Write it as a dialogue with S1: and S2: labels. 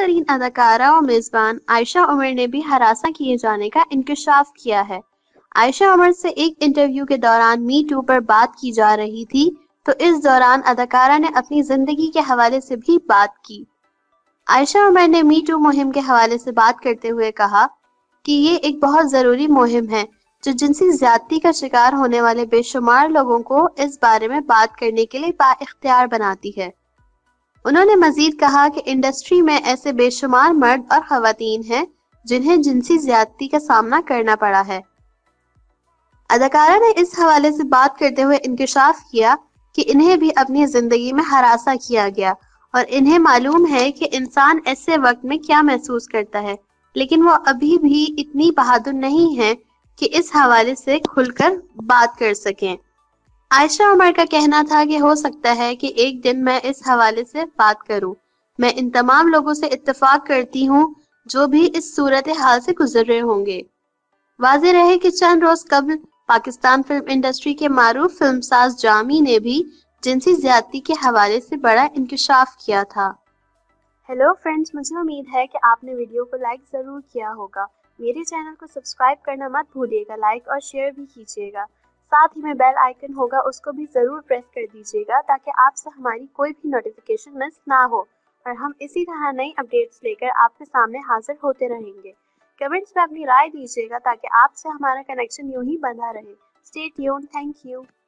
S1: तरीन अदाकारा और मेजबान आयशा उमर ने भी हरासा किए जाने का इंकशाफ किया है। आयशा उमर से एक इंटरव्यू के दौरान मी टू पर बात की जा रही थी, तो इस दौरान अदाकारा ने अपनी जिंदगी के हवाले से भी बात की। आयशा उमर ने मी टू मुहिम के हवाले से बात करते हुए कहा कि ये एक बहुत जरूरी मुहिम है जो जिनसी ज्यादती का शिकार होने वाले बेशुमार लोगों को इस बारे में बात करने के लिए बाइख्तियार बनाती है। उन्होंने मजीद कहा कि इंडस्ट्री में ऐसे बेशुमार मर्द और खवातीन हैं जिन्हें जिनसी ज्यादती का सामना करना पड़ा है। अदाकारा ने इस हवाले से बात करते हुए इंकशाफ किया कि इन्हें भी अपनी जिंदगी में हरासा किया गया और इन्हें मालूम है कि इंसान ऐसे वक्त में क्या महसूस करता है, लेकिन वो अभी भी इतनी बहादुर नहीं है कि इस हवाले से खुलकर बात कर सकें। आयशा उमर का कहना था कि हो सकता है कि एक दिन मैं इस हवाले से बात करूं। मैं इन तमाम लोगों से इत्तेफाक करती हूं जो भी इस सूरत हाल से गुजर रहे होंगे। वाज़ेह रहे कि चंद रोज कबल पाकिस्तान फिल्म इंडस्ट्री के मारूफ फिल्मसाज जामी ने भी जिनसी ज्यादती के हवाले से बड़ा इंकशाफ किया था। हेलो फ्रेंड्स, मुझे उम्मीद है कि आपने वीडियो को लाइक ज़रूर किया होगा। मेरे चैनल को सब्सक्राइब करना मत भूलिएगा, लाइक और शेयर भी कीजिएगा। साथ ही में बेल आइकन होगा, उसको भी ज़रूर प्रेस कर दीजिएगा ताकि आपसे हमारी कोई भी नोटिफिकेशन मिस ना हो और हम इसी तरह नई अपडेट्स लेकर आपके सामने हाजिर होते रहेंगे। कमेंट्स में अपनी राय दीजिएगा ताकि आपसे हमारा कनेक्शन यूं ही बना रहे। Stay tuned, thank you.